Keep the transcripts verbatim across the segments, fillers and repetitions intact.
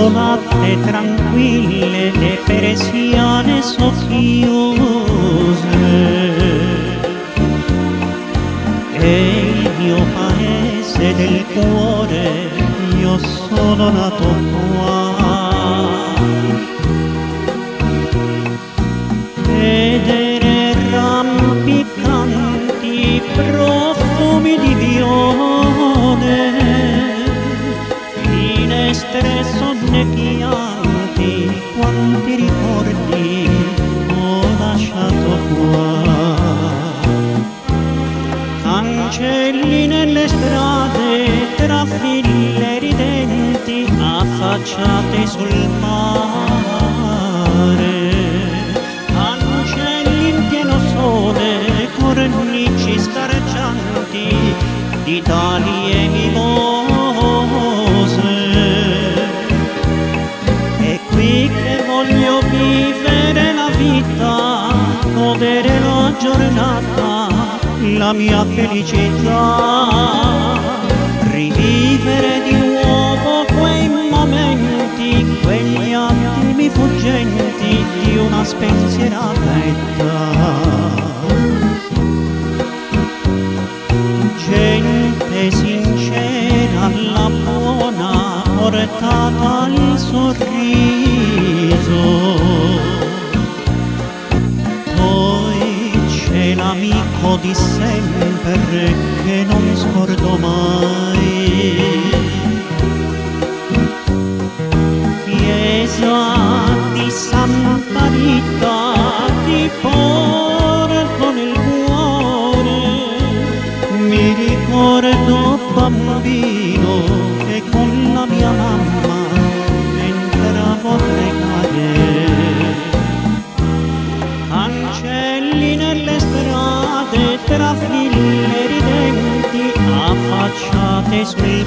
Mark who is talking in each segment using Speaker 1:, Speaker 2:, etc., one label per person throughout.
Speaker 1: isolate, tranquille, le persiane socchiuse. E il mio paese del cuore, io sono nato qua. Vedere rampicanti profumi di viole, finestre sonnecchianti, quanti ricordi ho lasciato qua. Cancelli nelle strade, tra file ridenti, affacciate sul mare. Cancelli in pieno sole, cornici scarcianti di tali e mimose. È qui che voglio vivere la vita, godere la giornata, la mia felicità, rivivere di nuovo quei momenti, quegli attimi fuggenti di una spensierata età. Gente sincera alla buona, portata al sorriso. L'amico di sempre che non scordo mai. Chiesa di Santa Rita, ti porto nel cuore. Mi ricordo bambino che con la mia mamma entravo a pregare. Cancelli nelle strade, tra file ridenti, affacciate sul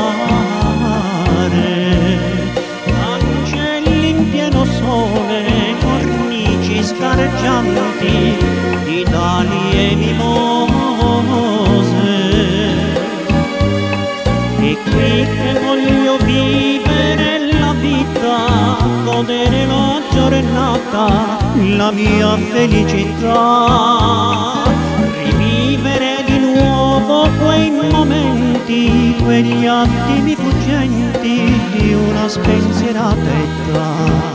Speaker 1: mare. Cancelli in pieno sole, cornici scargianti di dali e mimose. E qui che voglio vivere la vita, godere la giornata, la mia felicità, rivivere di nuovo quei momenti, quegli attimi fuggenti di una spensierata età.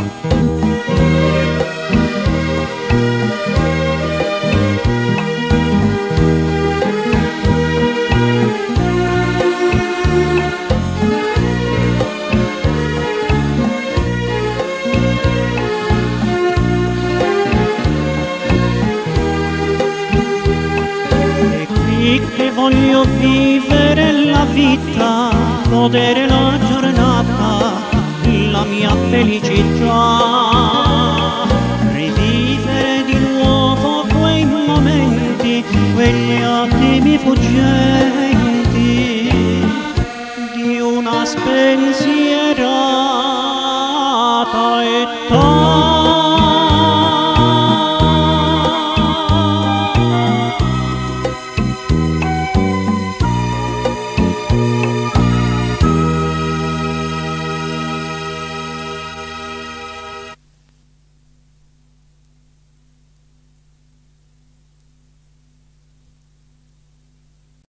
Speaker 1: Che voglio vivere la vita, godere la giornata, la mia felicità, rivivere di nuovo quei momenti, quegli attimi fuggenti di una spensiera